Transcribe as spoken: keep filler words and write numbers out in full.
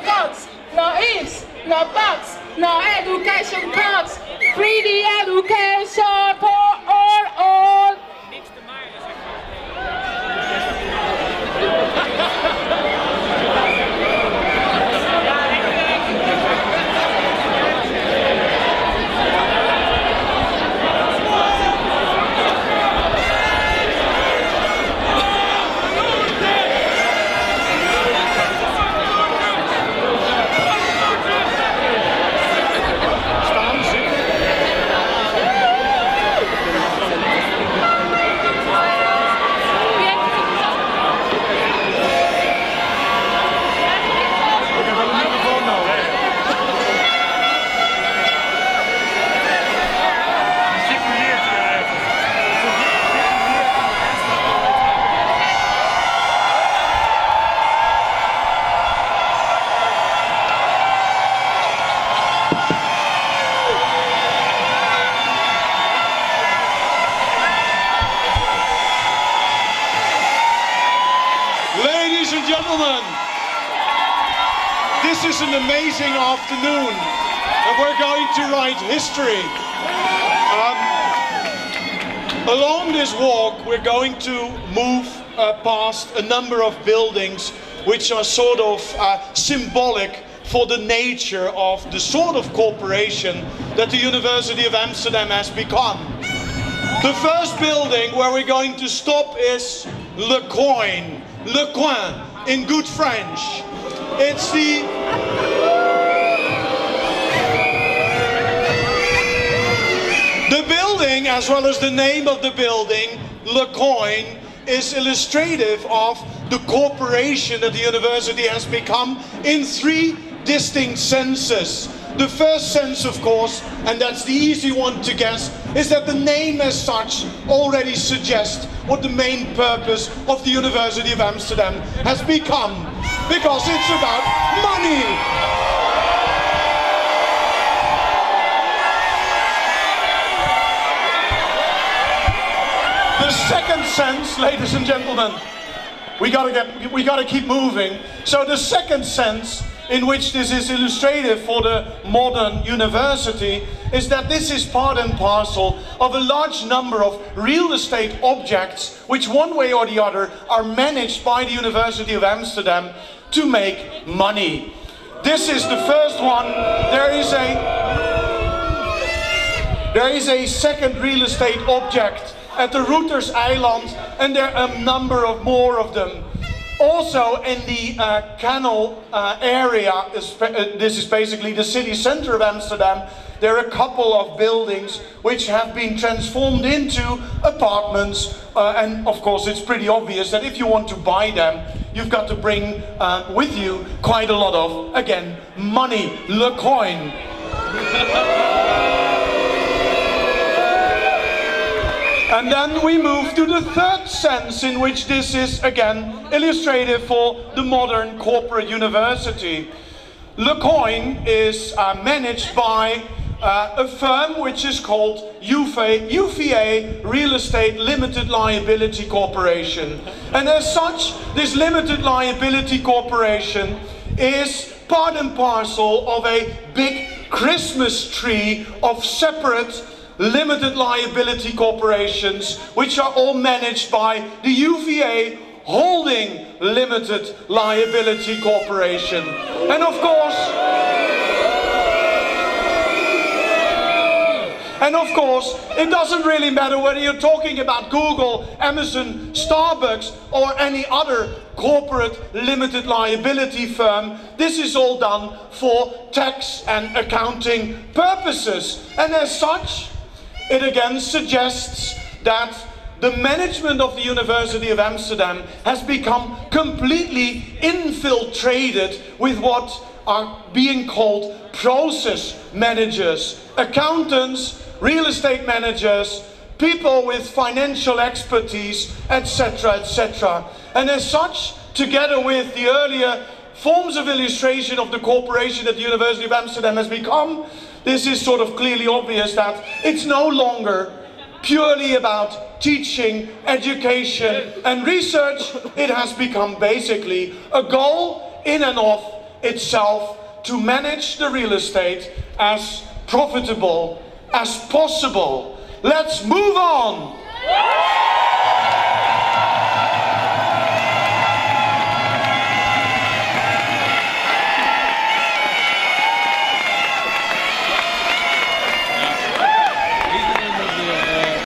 cuts, no ifs, no buts, no education cuts. Free education for all, all. Ladies and gentlemen, this is an amazing afternoon and we're going to write history. Um, along this walk we're going to move uh, past a number of buildings which are sort of uh, symbolic for the nature of the sort of corporation that the University of Amsterdam has become. The first building where we're going to stop is Le Coin. Le Coin, in good French. It's the... The building, as well as the name of the building, Le Coin, is illustrative of the corporation that the university has become in three distinct senses. The first sense, of course, and that's the easy one to guess, is that the name as such already suggests what the main purpose of the University of Amsterdam has become. Because it's about money. The second sense, ladies and gentlemen, we gotta get, we gotta keep moving. So the second sense in which this is illustrative for the modern university is that this is part and parcel of a large number of real estate objects which one way or the other are managed by the University of Amsterdam to make money. This is the first one. There is a there is a second real estate object at the Routers Eiland, and there are a number of more of them. Also in the uh, canal uh, area, uh, this is basically the city center of Amsterdam, there are a couple of buildings which have been transformed into apartments, uh, and of course it's pretty obvious that if you want to buy them, you've got to bring uh, with you quite a lot of, again, money, le coin. And then we move to the third sense in which this is, again, illustrative for the modern corporate university. Le Coin is uh, managed by uh, a firm which is called U V A Real Estate Limited Liability Corporation. And as such, this limited liability corporation is part and parcel of a big Christmas tree of separate limited liability corporations which are all managed by the U V A Holding Limited Liability Corporation. And of course, and of course, it doesn't really matter whether you're talking about Google, Amazon, Starbucks or any other corporate limited liability firm. This is all done for tax and accounting purposes. And as such, it again suggests that the management of the University of Amsterdam has become completely infiltrated with what are being called process managers, accountants, real estate managers, people with financial expertise, et cetera, et cetera. And as such, together with the earlier forms of illustration of the corporation that the University of Amsterdam has become, this is sort of clearly obvious that it's no longer purely about teaching, education and research. It has become basically a goal in and of itself to manage the real estate as profitable as possible. Let's move on!